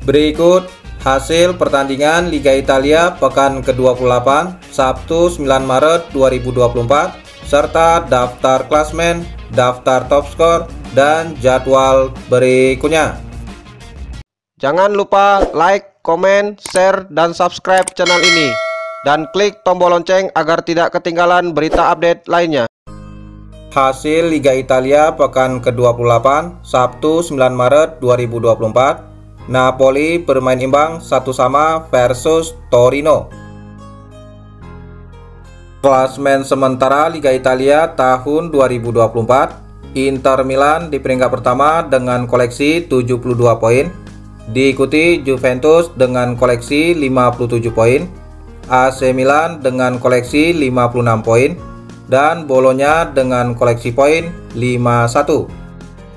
Berikut hasil pertandingan Liga Italia pekan ke-28 Sabtu 9 Maret 2024 serta daftar klasmen, daftar top skor, dan jadwal berikutnya. Jangan lupa like, komen, share, dan subscribe channel ini dan klik tombol lonceng agar tidak ketinggalan berita update lainnya. Hasil Liga Italia pekan ke-28 Sabtu 9 Maret 2024. Napoli bermain imbang 1-1 versus Torino. Klasmen sementara Liga Italia tahun 2024, Inter Milan di peringkat pertama dengan koleksi 72 poin, diikuti Juventus dengan koleksi 57 poin, AC Milan dengan koleksi 56 poin, dan Bologna dengan koleksi poin 51.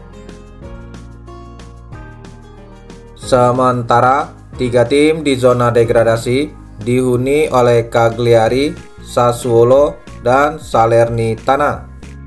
Sementara tiga tim di zona degradasi dihuni oleh Cagliari, Sassuolo, dan Salernitana.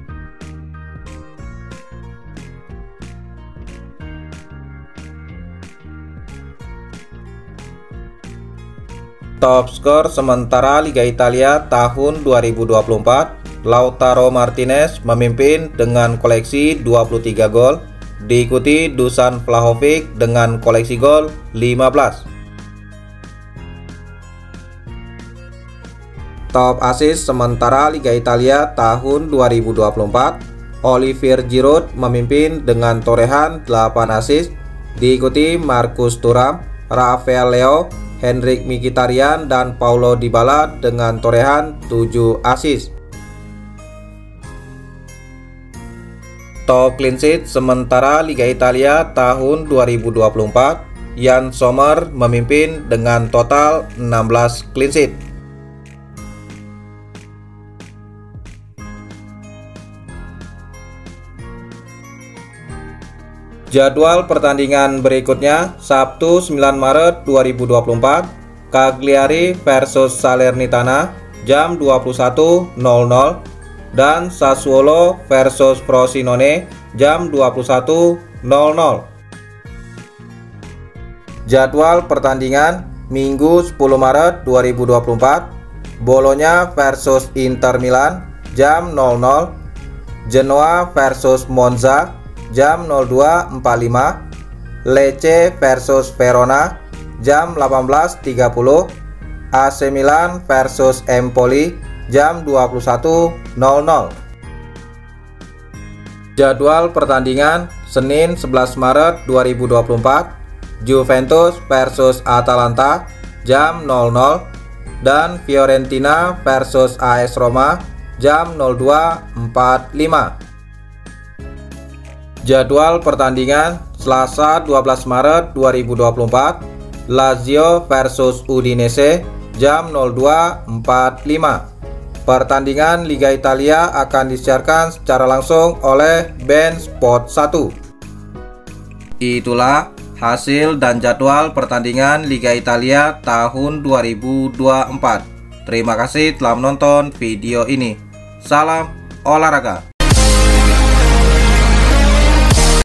Top skor sementara Liga Italia tahun 2024, Lautaro Martinez memimpin dengan koleksi 23 gol, diikuti Dusan Vlahovic dengan koleksi gol 15. Top assist sementara Liga Italia tahun 2024, Olivier Giroud memimpin dengan torehan 8 assist, diikuti Marcus Thuram, Rafael Leao, Henrikh Mkhitaryan, dan Paulo Dybala dengan torehan 7 assist. Top clean sheet sementara Liga Italia tahun 2024, Yann Sommer memimpin dengan total 16 clean sheet. Jadwal pertandingan berikutnya Sabtu 9 Maret 2024, Cagliari versus Salernitana jam 21.00 dan Sassuolo versus Frosinone jam 21.00. Jadwal pertandingan Minggu 10 Maret 2024, Bologna versus Inter Milan jam 00, Genoa versus Monza jam 02.45, Lecce versus Verona jam 18.30, AC Milan versus Empoli jam 21.00. Jadwal pertandingan Senin 11 Maret 2024, Juventus versus Atalanta jam 00 dan Fiorentina versus AS Roma jam 02.45. Jadwal pertandingan Selasa 12 Maret 2024, Lazio versus Udinese jam 02.45. Pertandingan Liga Italia akan disiarkan secara langsung oleh BeIN Sport 1. Itulah hasil dan jadwal pertandingan Liga Italia tahun 2024. Terima kasih telah menonton video ini. Salam olahraga.